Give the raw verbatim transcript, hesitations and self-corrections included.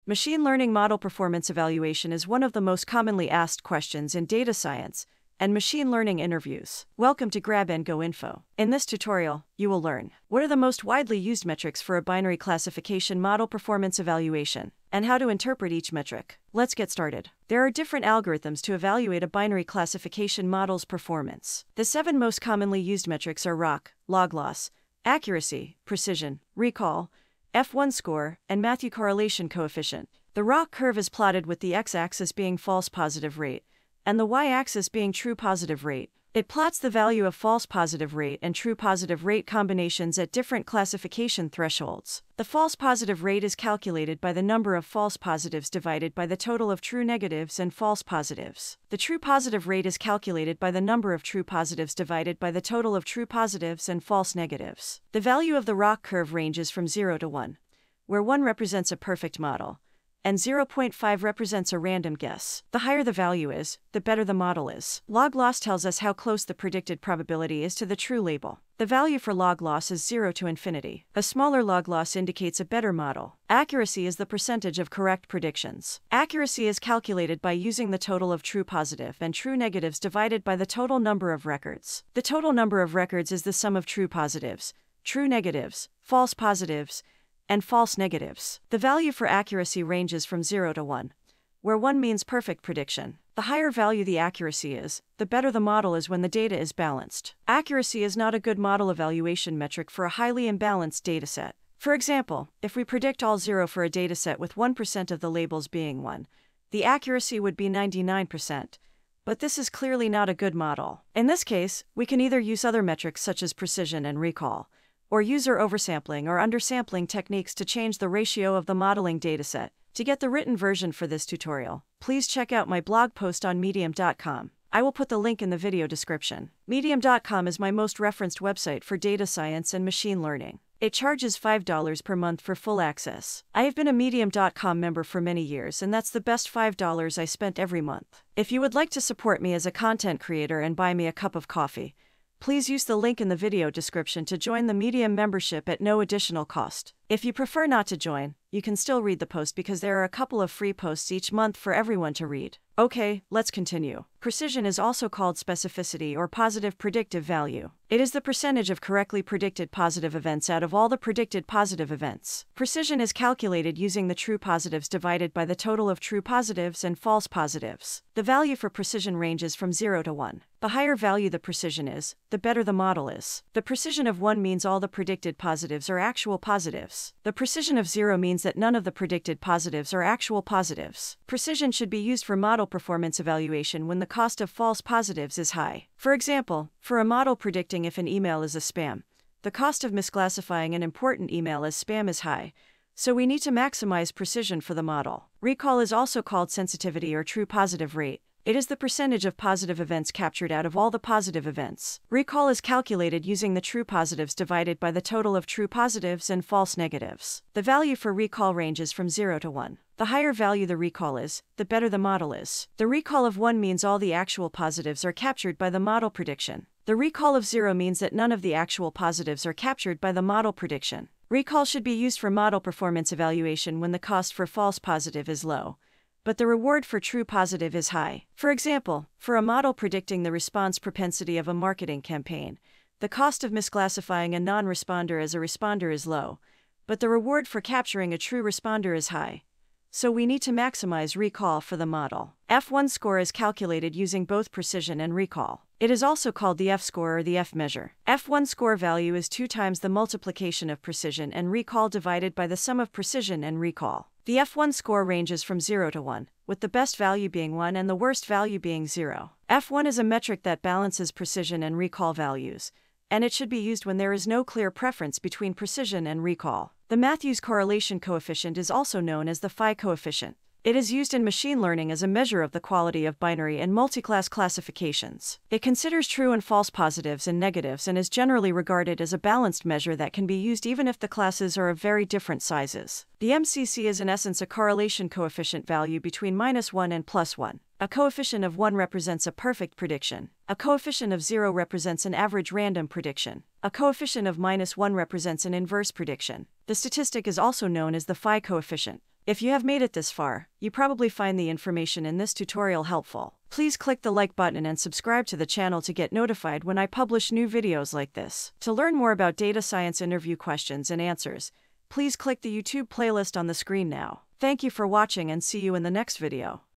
Machine learning model performance evaluation is one of the most commonly asked questions in data science and machine learning interviews. Welcome to Grab and Go Info. In this tutorial, you will learn what are the most widely used metrics for a binary classification model performance evaluation, and how to interpret each metric. Let's get started. There are different algorithms to evaluate a binary classification model's performance. The seven most commonly used metrics are R O C, log loss, accuracy, precision, recall, F one score, and Matthew correlation coefficient. The R O C curve is plotted with the x-axis being false positive rate, and the y-axis being true positive rate. It plots the value of false positive rate and true positive rate combinations at different classification thresholds. The false positive rate is calculated by the number of false positives divided by the total of true negatives and false positives. The true positive rate is calculated by the number of true positives divided by the total of true positives and false negatives. The value of the R O C curve ranges from zero to one, where one represents a perfect model, and zero point five represents a random guess. The higher the value is, the better the model is. Log loss tells us how close the predicted probability is to the true label. The value for log loss is zero to infinity. A smaller log loss indicates a better model. Accuracy is the percentage of correct predictions. Accuracy is calculated by using the total of true positive and true negatives divided by the total number of records. The total number of records is the sum of true positives, true negatives, false positives, and false negatives. The value for accuracy ranges from zero to one, where one means perfect prediction. The higher value the accuracy is, the better the model is when the data is balanced. Accuracy is not a good model evaluation metric for a highly imbalanced dataset. For example, if we predict all zero for a dataset with one percent of the labels being one, the accuracy would be ninety-nine percent. But this is clearly not a good model. In this case, we can either use other metrics such as precision and recall, or user oversampling or undersampling techniques to change the ratio of the modeling dataset. To get the written version for this tutorial, please check out my blog post on medium dot com. I will put the link in the video description. medium dot com is my most referenced website for data science and machine learning. It charges five dollars per month for full access. I have been a medium dot com member for many years, and that's the best five dollars I spent every month. If you would like to support me as a content creator and buy me a cup of coffee, please use the link in the video description to join the Medium membership at no additional cost. If you prefer not to join, you can still read the post because there are a couple of free posts each month for everyone to read. Okay, let's continue. Precision is also called specificity or positive predictive value. It is the percentage of correctly predicted positive events out of all the predicted positive events. Precision is calculated using the true positives divided by the total of true positives and false positives. The value for precision ranges from zero to one. The higher value the precision is, the better the model is. The precision of one means all the predicted positives are actual positives. The precision of zero means that none of the predicted positives are actual positives. Precision should be used for model performance evaluation when the cost of false positives is high. For example, for a model predicting if an email is a spam, the cost of misclassifying an important email as spam is high, so we need to maximize precision for the model. Recall is also called sensitivity or true positive rate. It is the percentage of positive events captured out of all the positive events. Recall is calculated using the true positives divided by the total of true positives and false negatives. The value for recall ranges from zero to one. The higher value the recall is, the better the model is. The recall of one means all the actual positives are captured by the model prediction. The recall of zero means that none of the actual positives are captured by the model prediction. Recall should be used for model performance evaluation when the cost for false positive is low, but the reward for true positive is high. For example, for a model predicting the response propensity of a marketing campaign, the cost of misclassifying a non-responder as a responder is low, but the reward for capturing a true responder is high. So we need to maximize recall for the model. F one score is calculated using both precision and recall. It is also called the F-score or the F-measure. F one score value is two times the multiplication of precision and recall divided by the sum of precision and recall. The F one score ranges from zero to one, with the best value being one and the worst value being zero. F one is a metric that balances precision and recall values, and it should be used when there is no clear preference between precision and recall. The Matthews correlation coefficient is also known as the phi coefficient. It is used in machine learning as a measure of the quality of binary and multiclass classifications. It considers true and false positives and negatives and is generally regarded as a balanced measure that can be used even if the classes are of very different sizes. The M C C is in essence a correlation coefficient value between minus one and plus one. A coefficient of one represents a perfect prediction. A coefficient of zero represents an average random prediction. A coefficient of minus one represents an inverse prediction. The statistic is also known as the phi coefficient. If you have made it this far, you probably find the information in this tutorial helpful. Please click the like button and subscribe to the channel to get notified when I publish new videos like this. To learn more about data science interview questions and answers, please click the YouTube playlist on the screen now. Thank you for watching and see you in the next video.